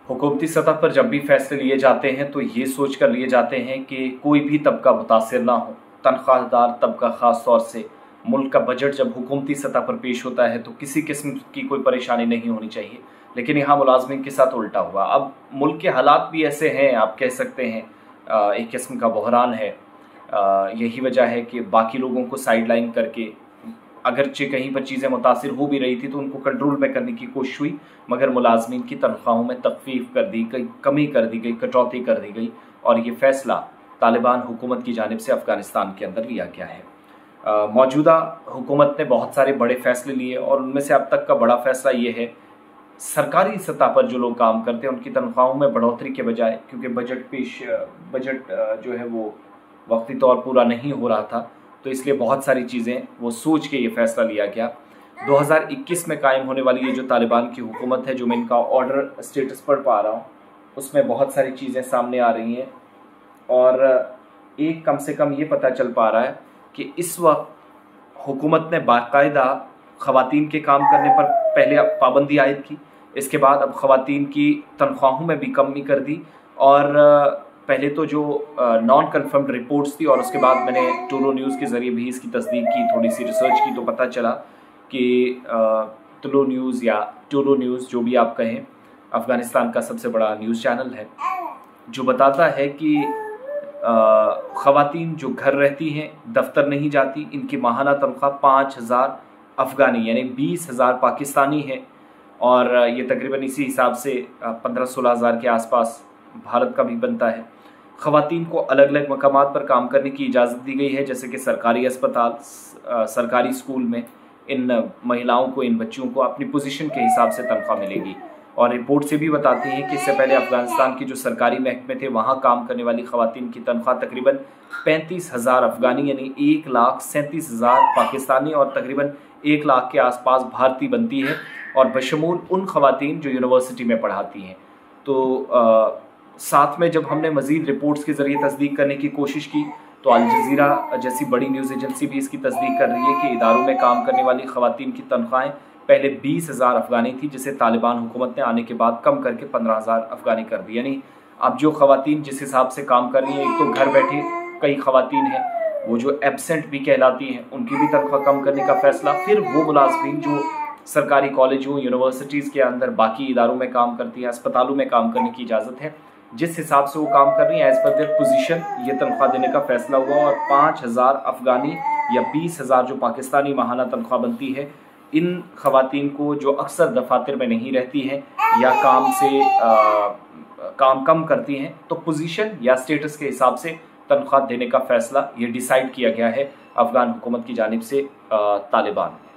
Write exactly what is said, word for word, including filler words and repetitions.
हुकूमती सतह पर जब भी फैसले लिए जाते हैं तो ये सोच कर लिए जाते हैं कि कोई भी तबका मुतासिर ना हो। तनख्वाहदार तबका ख़ास तौर से मुल्क का बजट जब हुकूमती सतह पर पेश होता है तो किसी किस्म की कोई परेशानी नहीं होनी चाहिए, लेकिन यहाँ मुलाजमीन के साथ उल्टा हुआ। अब मुल्क के हालात भी ऐसे हैं, आप कह सकते हैं एक किस्म का बहरान है। यही वजह है कि बाकी लोगों को साइड लाइन करके अगरचे कहीं पर चीज़ें मुतासिर हो भी रही थी तो उनको कंट्रोल में करने की कोशिश हुई, मगर मुलाजमीन की तनख्वाहों में तखफीफ कर दी गई, कमी कर दी गई, कटौती कर दी गई, और ये फ़ैसला तालिबान हुकूमत की जानिब से अफ़गानिस्तान के अंदर लिया गया है। मौजूदा हुकूमत ने बहुत सारे बड़े फ़ैसले लिए और उनमें से अब तक का बड़ा फ़ैसला ये है, सरकारी सतह पर जो लोग काम करते हैं उनकी तनख्वाहों में बढ़ोतरी के बजाय, क्योंकि बजट पेश बजट जो है वो वक्ती तौर पूरा नहीं हो रहा था, तो इसलिए बहुत सारी चीज़ें वो सोच के ये फ़ैसला लिया गया। दो हज़ार इक्कीस में कायम होने वाली ये जो तालिबान की हुकूमत है, जो मैं इनका ऑर्डर स्टेटस पढ़ पा रहा हूँ, उसमें बहुत सारी चीज़ें सामने आ रही हैं और एक कम से कम ये पता चल पा रहा है कि इस वक्त हुकूमत ने बाकायदा ख़वातीन के काम करने पर पहले पाबंदी आयद की, इसके बाद अब ख़वातीन की तनख्वाहों में भी कमी कर दी, और पहले तो जो नॉन कन्फर्म्ड रिपोर्ट्स थी और उसके बाद मैंने टूरो न्यूज़ के ज़रिए भी इसकी तस्दीक की, थोड़ी सी रिसर्च की, तो पता चला कि टूरो न्यूज़ या टूरो न्यूज़ जो भी आप कहें, अफ़गानिस्तान का सबसे बड़ा न्यूज़ चैनल है, जो बताता है कि ख़वातीन जो घर रहती हैं, दफ्तर नहीं जाती, इनकी माहाना तनख्वाह पाँच हज़ार अफ़गानी यानी बीस हज़ार पाकिस्तानी है, और ये तकरीबन इसी हिसाब से पंद्रह सोलह हज़ार के आसपास भारत का भी बनता है। ख़वातीन को अलग अलग मकामात पर काम करने की इजाज़त दी गई है, जैसे कि सरकारी अस्पताल, सरकारी स्कूल में इन महिलाओं को, इन बच्चियों को अपनी पोजीशन के हिसाब से तनख्वाह मिलेगी। और रिपोर्ट से भी बताती हैं कि इससे पहले अफ़गानिस्तान के जो सरकारी महकमे थे वहाँ काम करने वाली ख़वातीन की तनख्वाह तकरीबन पैंतीस हज़ार अफ़गानी यानी एक लाख सैंतीस हज़ार पाकिस्तानी और तकरीबन एक लाख के आसपास भारतीय बनती है, और बशमूल उन ख़वातीन जो यूनिवर्सिटी में पढ़ाती हैं। तो आ, साथ में जब हमने मज़ीद रिपोर्ट्स के ज़रिए तस्दीक करने की कोशिश की तो अल जज़ीरा जैसी बड़ी न्यूज़ एजेंसी भी इसकी तस्दीक कर रही है कि इदारों में काम करने वाली ख़वातीन की तनख्वाहें पहले बीस हज़ार अफ़गानी थी, जिसे तालिबान हुकूमत ने आने के बाद कम करके पंद्रह हज़ार अफ़गानी कर दी। यानी अब जो ख़वातीन जिस हिसाब से काम कर रही हैं, एक तो घर बैठे कई ख़वातीन हैं, वो जो एब्सेंट भी कहलाती हैं, उनकी भी तनख्वाह कम करने का फ़ैसला, फिर वो मुलाज़मीन जो सरकारी कॉलेजों, यूनिवर्सिटीज़ के अंदर बाकी इदारों में काम करती हैं, अस्पतालों में काम करने की इजाज़त है, जिस हिसाब से वो काम कर रही हैं एज़ पर देयर पोजीशन ये तनख्वाह देने का फ़ैसला हुआ। और पाँच हज़ार अफ़गानी या बीस हज़ार जो पाकिस्तानी माहाना तनख्वाह बनती है, इन ख़वातीन को जो अक्सर दफातर में नहीं रहती हैं या काम से आ, काम कम करती हैं, तो पोजीशन या स्टेटस के हिसाब से तनख्वाह देने का फ़ैसला ये डिसाइड किया गया है अफ़गान हुकूमत की जानिब से तालिबान।